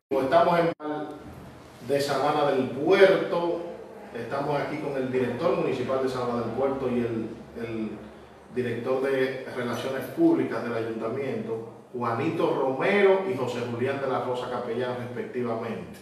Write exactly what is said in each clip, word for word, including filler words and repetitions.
Estamos en de Sabana del Puerto, estamos aquí con el director municipal de Sabana del Puerto y el, el director de Relaciones Públicas del Ayuntamiento, Juanito Romero y José Julián de la Rosa Capellán, respectivamente.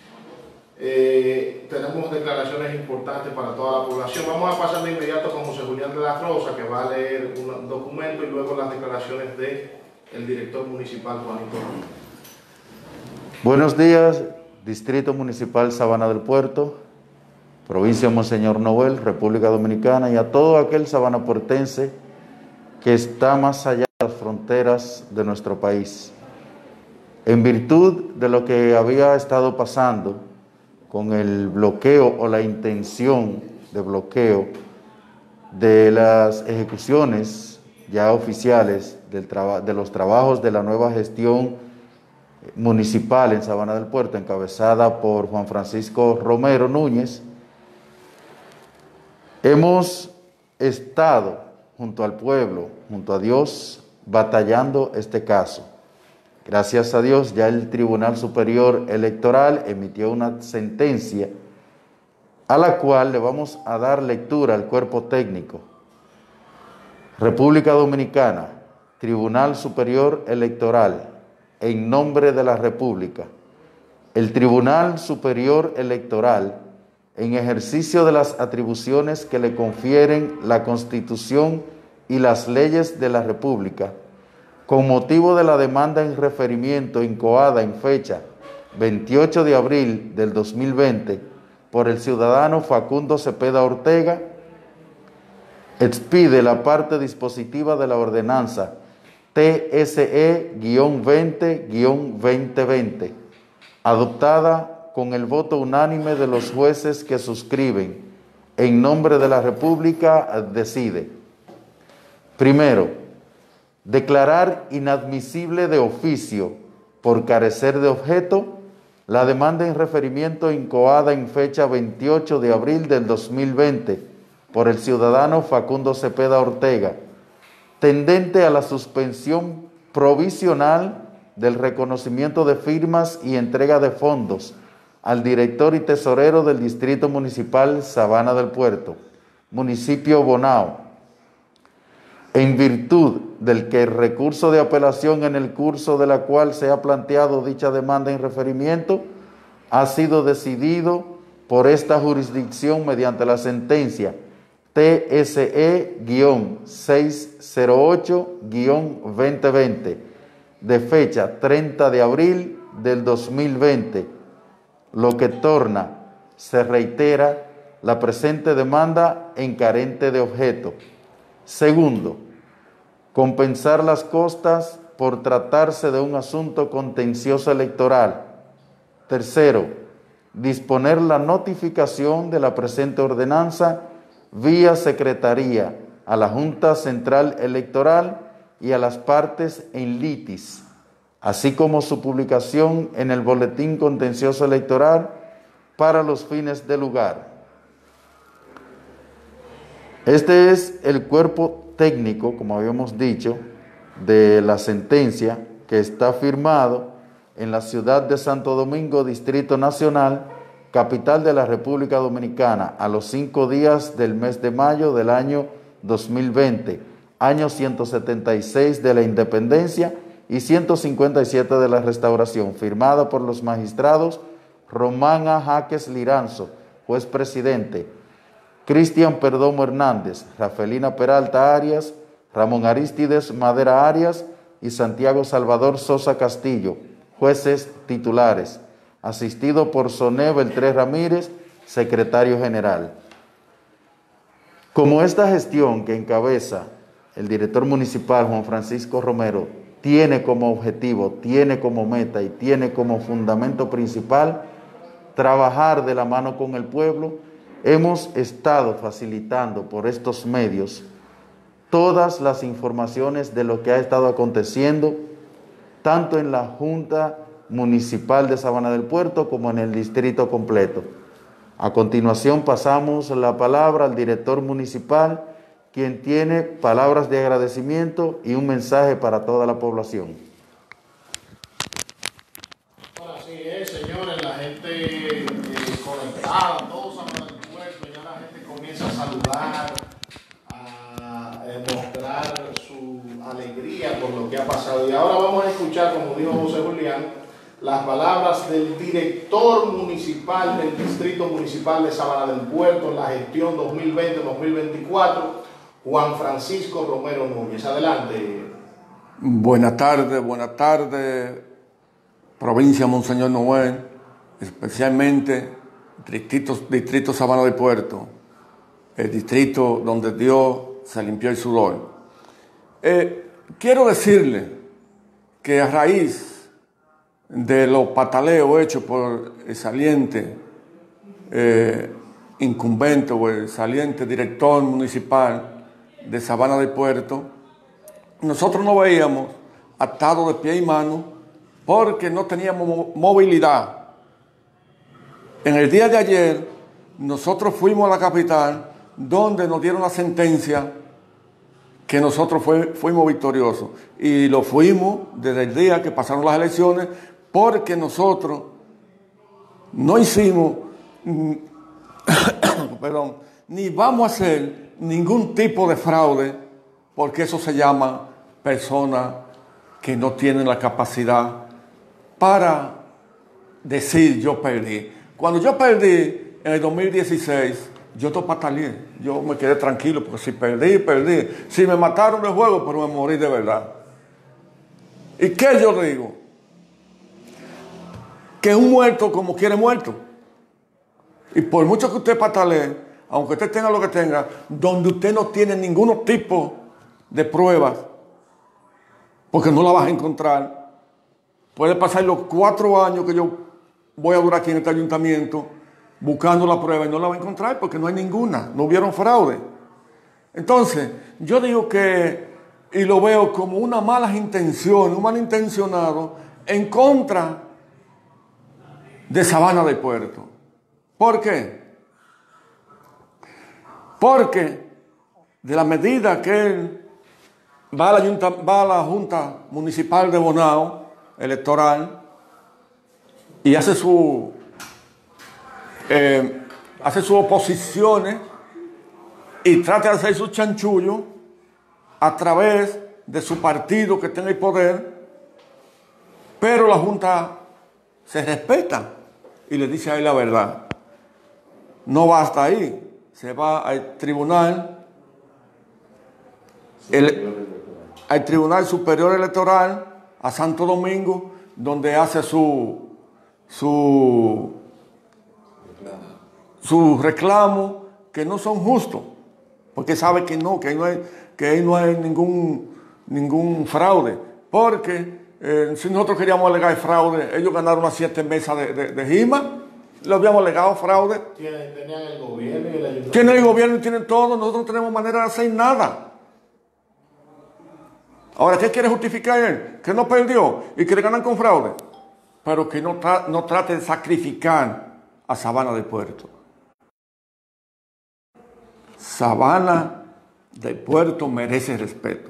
Eh, tenemos declaraciones importantes para toda la población. Vamos a pasar de inmediato con José Julián de la Rosa, que va a leer un documento, y luego las declaraciones del director municipal, Juanito Romero. Buenos días, Distrito Municipal Sabana del Puerto, Provincia Monseñor Noel, República Dominicana, y a todo aquel sabanapuertense que está más allá de las fronteras de nuestro país. En virtud de lo que había estado pasando con el bloqueo o la intención de bloqueo de las ejecuciones ya oficiales del traba- de los trabajos de la nueva gestión municipal en Sabana del Puerto, encabezada por Juan Francisco Romero Núñez, hemos estado junto al pueblo, junto a Dios, batallando este caso. Gracias a Dios, ya el Tribunal Superior Electoral emitió una sentencia a la cual le vamos a dar lectura al cuerpo técnico. República Dominicana, Tribunal Superior Electoral, en nombre de la República, el Tribunal Superior Electoral, en ejercicio de las atribuciones que le confieren la Constitución y las leyes de la República, con motivo de la demanda en referimiento incoada en fecha veintiocho de abril del dos mil veinte por el ciudadano Facundo Cepeda Ortega, expide la parte dispositiva de la ordenanza T S E veinte veinte veinte, adoptada con el voto unánime de los jueces que suscriben en nombre de la República, decide: primero, declarar inadmisible de oficio por carecer de objeto la demanda en referimiento incoada en fecha veintiocho de abril del dos mil veinte por el ciudadano Facundo Cepeda Ortega, tendente a la suspensión provisional del reconocimiento de firmas y entrega de fondos al director y tesorero del Distrito Municipal Sabana del Puerto, municipio Bonao, en virtud del que el recurso de apelación en el curso de la cual se ha planteado dicha demanda en referimiento ha sido decidido por esta jurisdicción mediante la sentencia T S E seiscientos ocho veinte veinte de fecha treinta de abril del dos mil veinte, lo que torna, se reitera, la presente demanda en carente de objeto. Segundo, compensar las costas por tratarse de un asunto contencioso electoral. Tercero, disponer la notificación de la presente ordenanza vía secretaría a la Junta Central Electoral y a las partes en litis, así como su publicación en el Boletín Contencioso Electoral para los fines del lugar. Este es el cuerpo técnico, como habíamos dicho, de la sentencia que está firmado en la ciudad de Santo Domingo, Distrito Nacional, capital de la República Dominicana, a los cinco días del mes de mayo del año dos mil veinte, año ciento setenta y seis de la independencia y ciento cincuenta y siete de la restauración, firmada por los magistrados Román A. Jaques Liranzo, juez presidente, Cristian Perdomo Hernández, Rafelina Peralta Arias, Ramón Aristides Madera Arias y Santiago Salvador Sosa Castillo, jueces titulares, asistido por Soné Beltré Ramírez, secretario general. Como esta gestión que encabeza el director municipal Juan Francisco Romero tiene como objetivo, tiene como meta y tiene como fundamento principal trabajar de la mano con el pueblo, hemos estado facilitando por estos medios todas las informaciones de lo que ha estado aconteciendo, tanto en la Junta Municipal de Sabana del Puerto como en el distrito completo. A continuación pasamos la palabra al director municipal, quien tiene palabras de agradecimiento y un mensaje para toda la población. Ahora sí es, señores, la gente eh, conectada, todos hablan del puerto, ya la gente comienza a saludar, a eh, mostrar su alegría por lo que ha pasado. Y ahora vamos a escuchar, como dijo José Julián, las palabras del director municipal del Distrito Municipal de Sabana del Puerto en la gestión dos mil veinte dos mil veinticuatro, Juan Francisco Romero Núñez. Adelante. Buenas tardes, buenas tardes, provincia Monseñor Noel, especialmente distrito, distrito Sabana del Puerto, el distrito donde Dios se limpió el sudor. Eh, quiero decirle que a raíz de los pataleos hechos por el saliente eh, incumbente o el saliente director municipal de Sabana del Puerto, nosotros nos veíamos atados de pie y mano porque no teníamos movilidad. En el día de ayer, nosotros fuimos a la capital donde nos dieron la sentencia que nosotros fue, fuimos victoriosos. Y lo fuimos desde el día que pasaron las elecciones porque nosotros no hicimos, perdón, ni vamos a hacer ningún tipo de fraude, porque eso se llama personas que no tienen la capacidad para decir yo perdí. Cuando yo perdí en el dos mil dieciséis, yo to pataleé, yo me quedé tranquilo, porque si perdí, perdí. Si me mataron de juego, pero me morí de verdad. ¿Y qué yo digo? Que un muerto como quiere muerto. Y por mucho que usted patalee, aunque usted tenga lo que tenga, donde usted no tiene ningún tipo de pruebas, porque no la vas a encontrar, puede pasar los cuatro años que yo voy a durar aquí en este ayuntamiento buscando la prueba y no la va a encontrar porque no hay ninguna, no hubieron fraude. Entonces, yo digo que, y lo veo como una mala intención, un malintencionado en contra de Sabana del Puerto. ¿Por qué? Porque de la medida que él va a la Junta, va a la Junta Municipal de Bonao, electoral, y hace su eh, hace sus oposiciones y trata de hacer su chanchullo a través de su partido que tenga el poder, pero la Junta se respeta y le dice a él la verdad. No va hasta ahí, se va al tribunal, el, al Tribunal Superior Electoral, a Santo Domingo, donde hace su su su reclamo, que no son justos, porque sabe que no, que ahí no hay, que ahí no hay ningún ningún fraude, porque Eh, si nosotros queríamos alegar fraude, ellos ganaron las siete mesas de, de, de Jima, le habíamos alegado fraude. Tienen, tenían el gobierno y el ayuntamiento. Tienen el gobierno y tienen todo, nosotros no tenemos manera de hacer nada. Ahora, ¿qué quiere justificar él? Que no perdió y que le ganan con fraude. Pero que no, tra no trate de sacrificar a Sabana del Puerto. Sabana del Puerto merece respeto.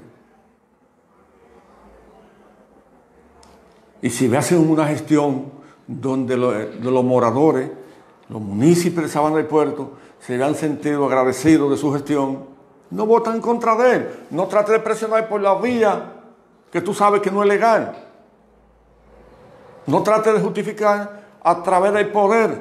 Y si me hacen una gestión donde lo, de los moradores, los municipios de Sabana del Puerto, se han sentido agradecidos de su gestión, no votan en contra de él. No trate de presionar por la vía que tú sabes que no es legal. No trate de justificar a través del poder.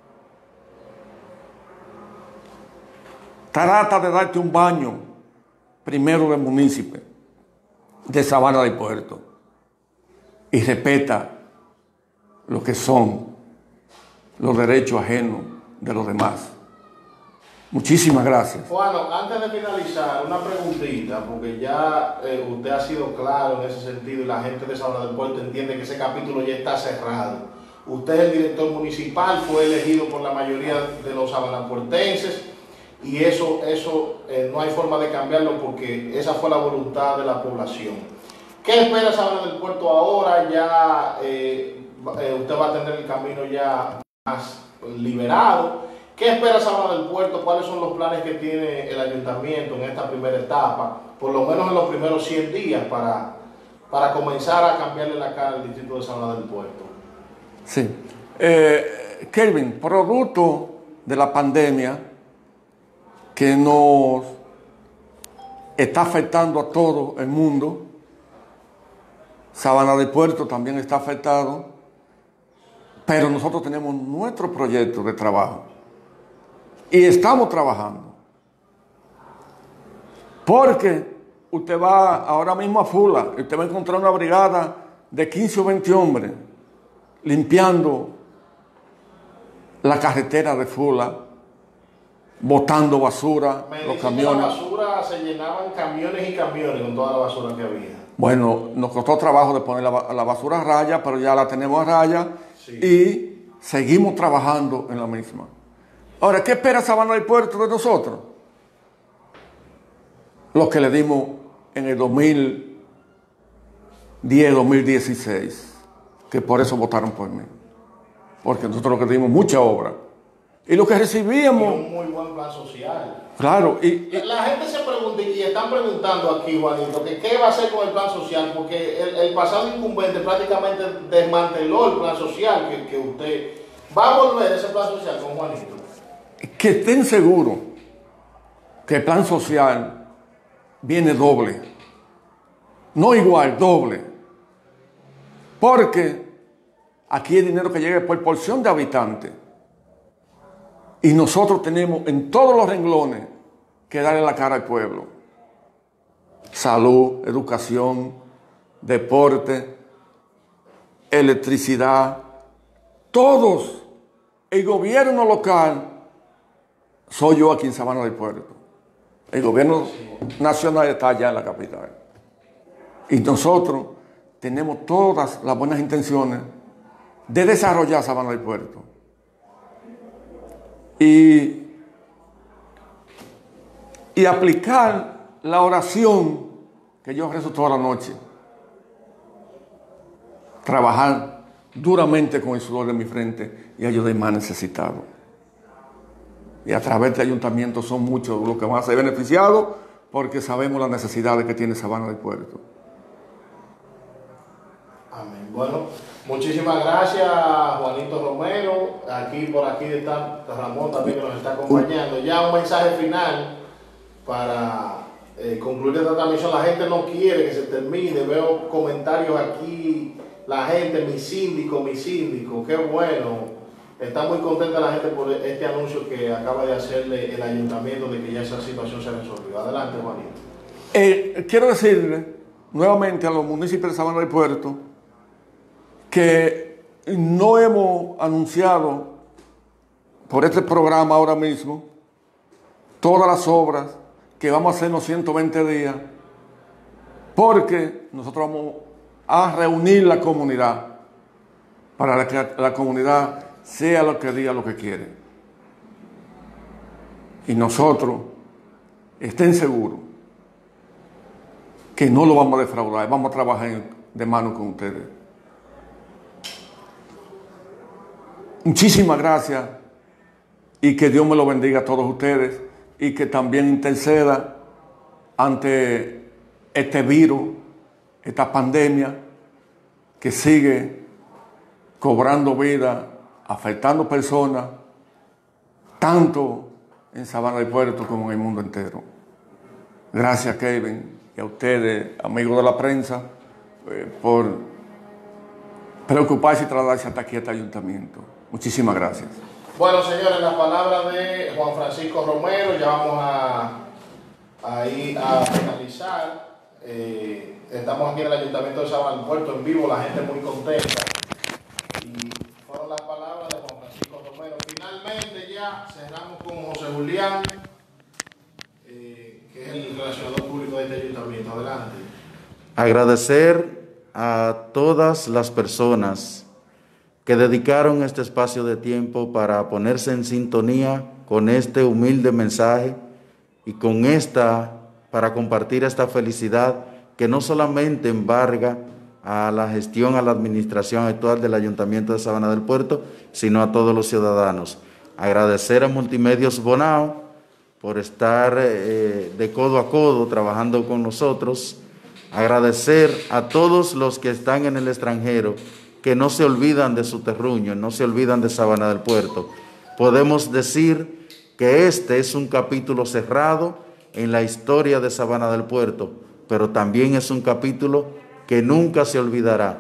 Trata de darte un baño primero del municipio de Sabana del Puerto. Y respeta lo que son los derechos ajenos de los demás. Muchísimas gracias. Juan, antes de finalizar, una preguntita, porque ya eh, usted ha sido claro en ese sentido y la gente de Sabana del Puerto entiende que ese capítulo ya está cerrado. Usted es el director municipal, fue elegido por la mayoría de los sabanapuertenses y eso, eso eh, no hay forma de cambiarlo porque esa fue la voluntad de la población. ¿Qué espera Sabana del Puerto ahora? Ya eh, eh, usted va a tener el camino ya más liberado. ¿Qué espera Sabana del Puerto? ¿Cuáles son los planes que tiene el ayuntamiento en esta primera etapa? Por lo menos en los primeros cien días para, para comenzar a cambiarle la cara al distrito de Sabana del Puerto. Sí. Eh, Kelvin, producto de la pandemia que nos está afectando a todo el mundo, Sabana del Puerto también está afectado, pero nosotros tenemos nuestro proyecto de trabajo y estamos trabajando. Porque usted va ahora mismo a Fula y usted va a encontrar una brigada de quince o veinte hombres limpiando la carretera de Fula, botando basura, Me los dicen camiones. que la basura se llenaban camiones y camiones con toda la basura que había. Bueno, nos costó trabajo de poner la, la basura a raya, pero ya la tenemos a raya, sí, y seguimos trabajando en la misma. Ahora, ¿qué espera Sabana del Puerto de nosotros? Lo que le dimos en el dos mil diez, dos mil dieciséis, que por eso votaron por mí. Porque nosotros lo que dimos mucha obra. Y lo que recibíamos... Y un muy buen plan social. Claro, y, y... La gente se pregunta, y están preguntando aquí, Juanito, que qué va a hacer con el plan social, porque el, el pasado incumbente prácticamente desmanteló el plan social, que, que usted va a volver ese plan social con Juanito. Que estén seguros que el plan social viene doble. No igual, doble. Porque aquí hay dinero que llega por porción de habitantes. Y nosotros tenemos en todos los renglones que darle la cara al pueblo. Salud, educación, deporte, electricidad. Todos. El gobierno local soy yo aquí en Sabana del Puerto. El gobierno nacional está allá en la capital. Y nosotros tenemos todas las buenas intenciones de desarrollar Sabana del Puerto. Y, y aplicar la oración que yo rezo toda la noche. Trabajar duramente con el sudor de mi frente y ayudar más necesitados. Y a través del ayuntamiento son muchos los que van a ser beneficiados porque sabemos las necesidades que tiene Sabana del Puerto. Amén. Bueno, muchísimas gracias, Juanito Romero. Aquí, por aquí está Ramón también que nos está acompañando. Ya un mensaje final para eh, concluir esta transmisión. La gente no quiere que se termine. Veo comentarios aquí. La gente, mi síndico, mi síndico, qué bueno. Está muy contenta la gente por este anuncio que acaba de hacerle el ayuntamiento de que ya esa situación se resolvió. Adelante, Juanito. Eh, quiero decirle nuevamente a los municipios de Sabana del Puerto que no hemos anunciado por este programa ahora mismo todas las obras que vamos a hacer en los ciento veinte días, porque nosotros vamos a reunir la comunidad para que la comunidad sea lo que diga lo que quiere. Y nosotros estén seguros que no lo vamos a defraudar, vamos a trabajar de mano con ustedes. Muchísimas gracias y que Dios me lo bendiga a todos ustedes y que también interceda ante este virus, esta pandemia que sigue cobrando vida, afectando personas, tanto en Sabana del Puerto como en el mundo entero. Gracias, Kevin, y a ustedes, amigos de la prensa, eh, por preocuparse y trasladarse hasta aquí, a este ayuntamiento. Muchísimas gracias. Bueno, señores, las palabras de Juan Francisco Romero, ya vamos a, a ir a finalizar. Eh, estamos aquí en el Ayuntamiento de Sabana del Puerto en vivo, la gente muy contenta. Y fueron las palabras de Juan Francisco Romero. Finalmente ya cerramos con José Julián, eh, que es el relacionador público de este ayuntamiento. Adelante. Agradecer a todas las personas que dedicaron este espacio de tiempo para ponerse en sintonía con este humilde mensaje y con esta, para compartir esta felicidad que no solamente embarga a la gestión, a la administración actual del Ayuntamiento de Sabana del Puerto, sino a todos los ciudadanos. Agradecer a Multimedios Bonao por estar eh, de codo a codo trabajando con nosotros. Agradecer a todos los que están en el extranjero que no se olvidan de su terruño, no se olvidan de Sabana del Puerto. Podemos decir que este es un capítulo cerrado en la historia de Sabana del Puerto, pero también es un capítulo que nunca se olvidará,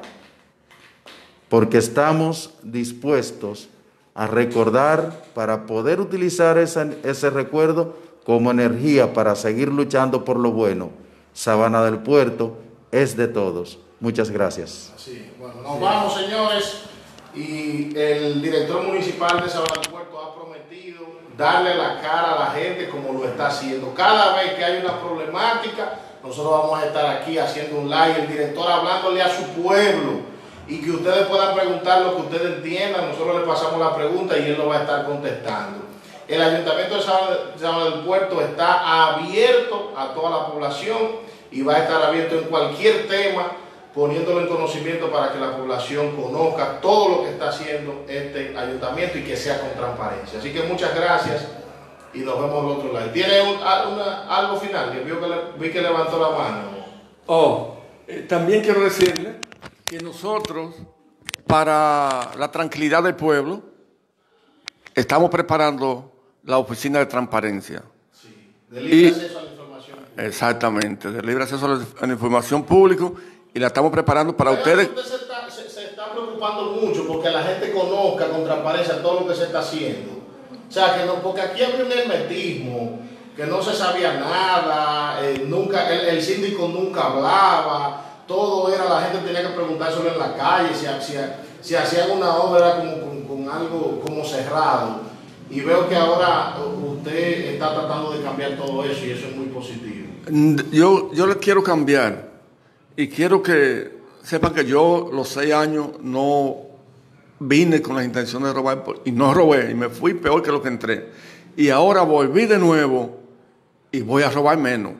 porque estamos dispuestos a recordar para poder utilizar esa, ese recuerdo como energía para seguir luchando por lo bueno. Sabana del Puerto es de todos. Muchas gracias. Así, bueno, nos vamos, señores, y el director municipal de Sabana del Puerto ha prometido darle la cara a la gente como lo está haciendo. Cada vez que hay una problemática, nosotros vamos a estar aquí haciendo un live, el director hablándole a su pueblo, y que ustedes puedan preguntar lo que ustedes entiendan. Nosotros le pasamos la pregunta y él lo va a estar contestando. El Ayuntamiento de Sabana del Puerto está abierto a toda la población y va a estar abierto en cualquier tema, poniéndolo en conocimiento para que la población conozca todo lo que está haciendo este ayuntamiento y que sea con transparencia. Así que muchas gracias y nos vemos al otro lado. ¿Tiene un, una, algo final? Que vio que le, vi que levantó la mano. Oh, eh, también quiero decirle que nosotros, para la tranquilidad del pueblo, estamos preparando la oficina de transparencia. Sí, de libre y, acceso a la información pública. Exactamente, de libre acceso a la información pública, y la estamos preparando para Pero ustedes. Usted se está, se, se está preocupando mucho porque la gente conozca con transparencia todo lo que se está haciendo. O sea, que no, porque aquí había un hermetismo, que no se sabía nada, eh, nunca, el, el síndico nunca hablaba. Todo era, la gente tenía que preguntárselo en la calle, si, si, si hacían una obra era como con, con algo como cerrado. Y veo que ahora usted está tratando de cambiar todo eso y eso es muy positivo. Yo, yo le quiero cambiar y quiero que sepan que yo los seis años no vine con la intención de robar y no robé y me fui peor que lo que entré. Y ahora volví de nuevo y voy a robar menos.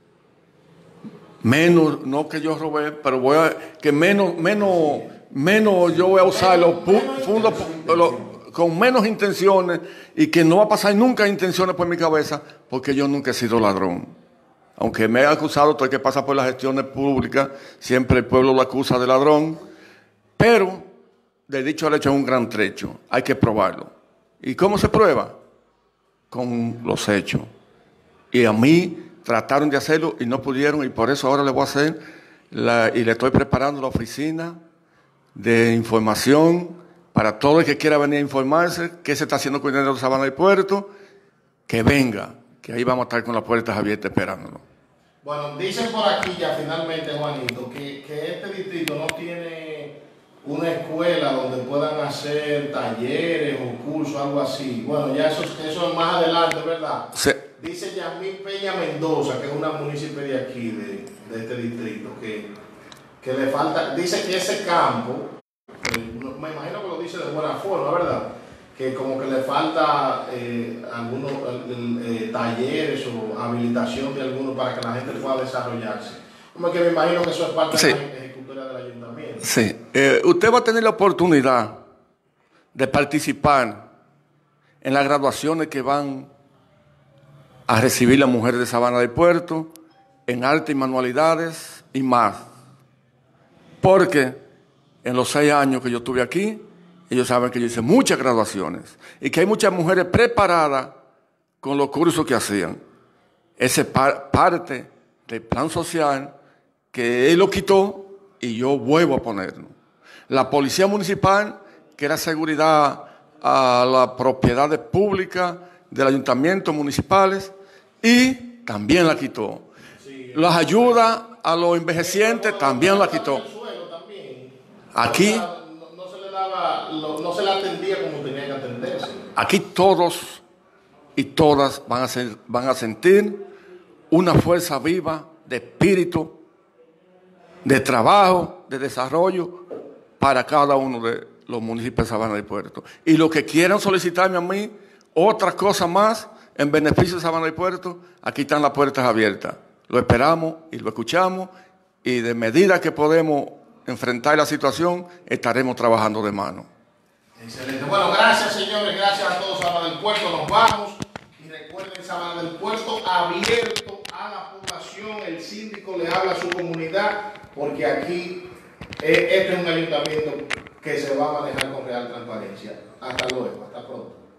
Menos, no que yo robé, pero voy a, que menos, menos, menos yo voy a usar los fondos con menos intenciones y que no va a pasar nunca intenciones por mi cabeza porque yo nunca he sido ladrón. Aunque me haya acusado todo el que pasa por las gestiones públicas, siempre el pueblo lo acusa de ladrón, pero de dicho al hecho es un gran trecho, hay que probarlo. ¿Y cómo se prueba? Con los hechos. Y a mí trataron de hacerlo y no pudieron, y por eso ahora le voy a hacer, la, y le estoy preparando la oficina de información para todo el que quiera venir a informarse qué se está haciendo con el dinero de Sabana del Puerto, que venga, que ahí vamos a estar con las puertas abiertas esperándonos. Bueno, dicen por aquí ya finalmente, Juanito, que, que este distrito no tiene una escuela donde puedan hacer talleres o cursos, algo así. Bueno, ya eso, eso es más adelante, ¿verdad? Sí. Dice Yasmín Peña Mendoza, que es una municipio de aquí, de, de este distrito, que, que le falta, dice que ese campo, me imagino que lo dice de buena forma, ¿verdad? Que como que le falta eh, algunos eh, talleres o habilitación de algunos para que la gente pueda desarrollarse. Como que me imagino que eso es parte sí. de la ejecutoria del ayuntamiento. Sí, eh, usted va a tener la oportunidad de participar en las graduaciones que van a recibir las mujeres de Sabana del Puerto, en arte y manualidades y más. Porque en los seis años que yo estuve aquí, ellos saben que yo hice muchas graduaciones y que hay muchas mujeres preparadas con los cursos que hacían. Esa es par parte del plan social que él lo quitó y yo vuelvo a ponerlo. La policía municipal, que era seguridad a las propiedades públicas del ayuntamiento municipales, y también la quitó. Sí, las ayudas a los envejecientes también la quitó. Aquí no, no se le daba, no, no se le atendía como tenía que atenderse. Aquí todos y todas van a, ser, van a sentir una fuerza viva de espíritu, de trabajo, de desarrollo para cada uno de los municipios de Sabana del Puerto. Y los que quieran solicitarme a mí otras cosas más en beneficio de Sabana del Puerto, aquí están las puertas abiertas. Lo esperamos y lo escuchamos y de medida que podemos enfrentar la situación, estaremos trabajando de mano. Excelente. Bueno, gracias señores, gracias a todos. Sabana del Puerto, nos vamos. Y recuerden, Sabana del Puerto abierto a la población. El síndico le habla a su comunidad, porque aquí eh, este es un ayuntamiento que se va a manejar con real transparencia. Hasta luego, hasta pronto.